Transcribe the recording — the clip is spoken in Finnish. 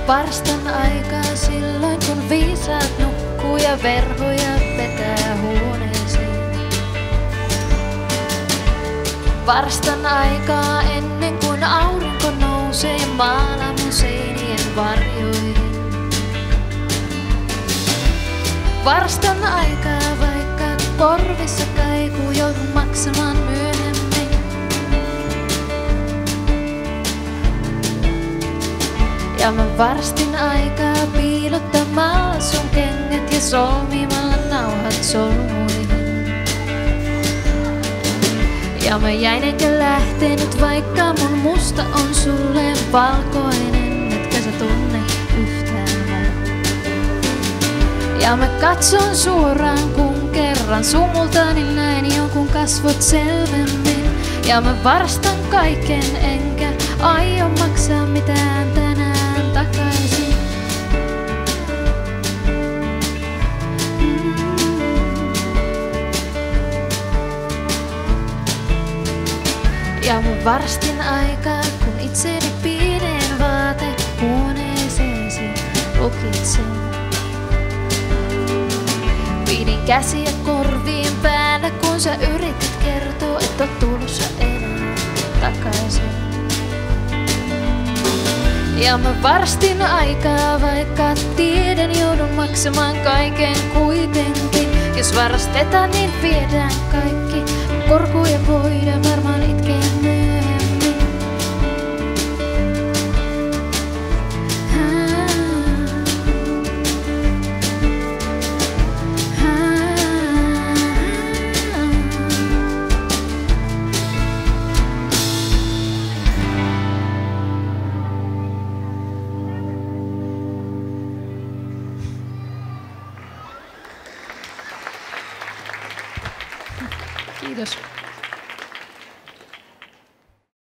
varstan aikaa silloin kun viisaat nukkuu ja verhoja vetää huoneeseen. Varstan aikaa ennen kuin aurinko nousee ja maalaa mun seinien varjoihin. Varstan aikaa vaikka korvissa kaikuu joudun maksamaan myöhemmin. Ja mä varstin aikaa piilottamalla sun kengät ja solmimalla nauhat solmuihin. Ja mä jäin enkä lähtenyt, vaikka mun musta on sulle valkoinen, etkä sä tunne yhtään mua. Ja mä katson suoraan, kun kerran sumultani näin jonkun kasvot selvemmin. Ja mä varstan kaiken, enkä aio maksaa mitään tänään takaisin. Ja mä varstin aikaa, kun itseni piineen vaatehuoneeseesi lukitsen. Pidin käsiä korviin päällä, kun sä yritit kertoa, et oot tulossa enää takaisin. Ja mä varstin aikaa, vaikka tiedän joudun maksamaan kaiken kuitenkin. Jos varastetaan, niin viedään kaikki. Korkuja voidaan varmaan itkeä myöhemmin. Kiitos.